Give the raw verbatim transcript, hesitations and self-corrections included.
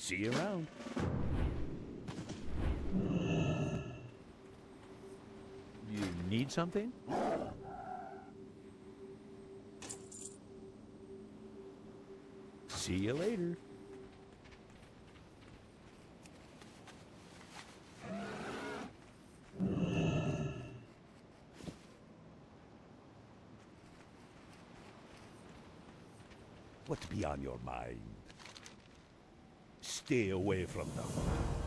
See you around. You need something? See you later. What's be on your mind? Stay away from them.